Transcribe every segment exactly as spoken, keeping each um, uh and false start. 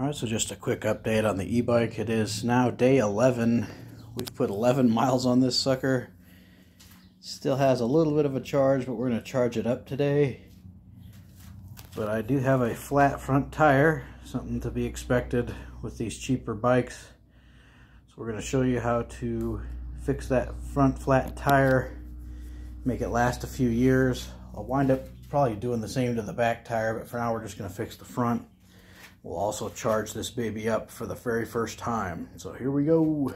Alright, so just a quick update on the e-bike. It is now day eleven. We've put eleven miles on this sucker. Still has a little bit of a charge, but we're going to charge it up today. But I do have a flat front tire, something to be expected with these cheaper bikes. So we're going to show you how to fix that front flat tire, make it last a few years. I'll wind up probably doing the same to the back tire, but for now we're just going to fix the front. We'll also charge this baby up for the very first time. So here we go.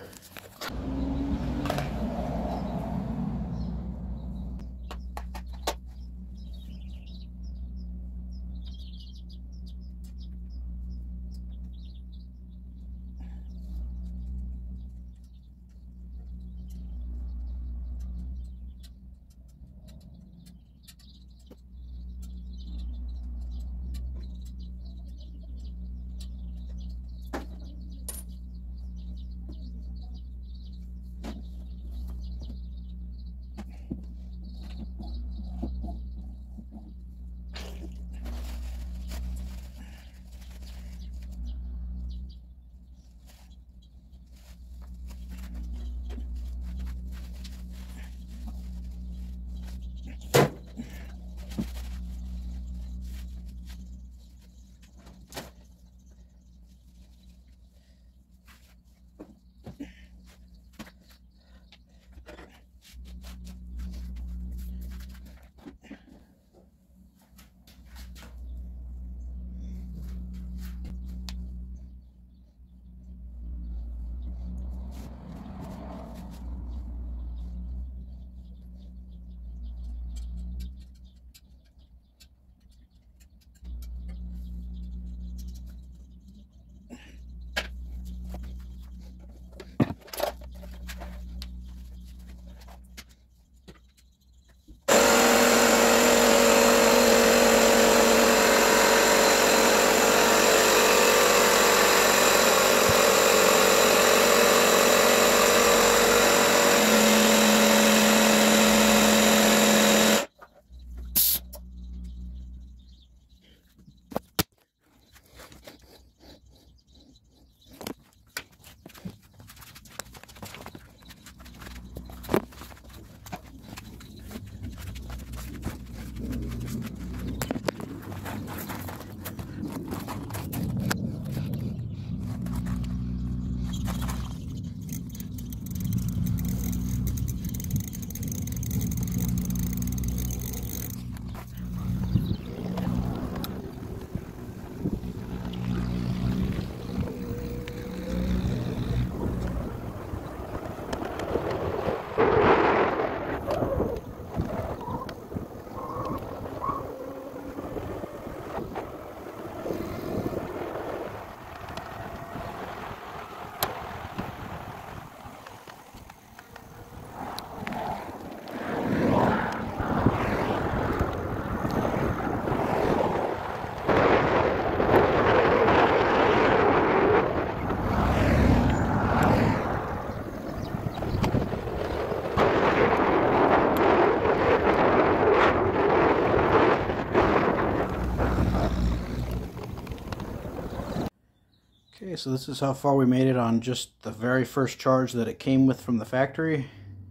Okay, so this is how far we made it on just the very first charge that it came with from the factory.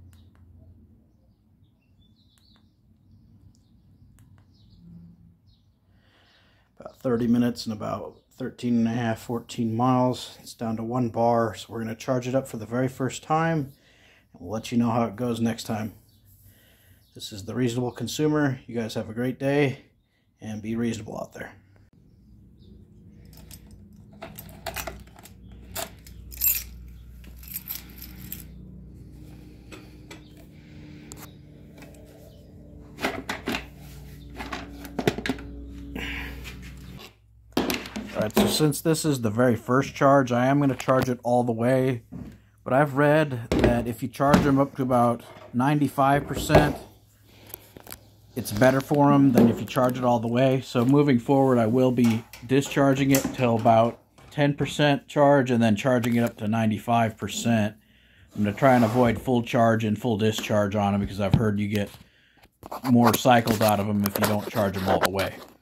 About thirty minutes and about thirteen and a half, fourteen miles. It's down to one bar, so we're going to charge it up for the very first time, and we'll let you know how it goes next time. This is The Reasonable Consumer. You guys have a great day, and be reasonable out there. Alright, so since this is the very first charge, I am going to charge it all the way. But I've read that if you charge them up to about ninety-five percent, it's better for them than if you charge it all the way. So moving forward, I will be discharging it till about ten percent charge and then charging it up to ninety-five percent. I'm going to try and avoid full charge and full discharge on them because I've heard you get more cycles out of them if you don't charge them all the way.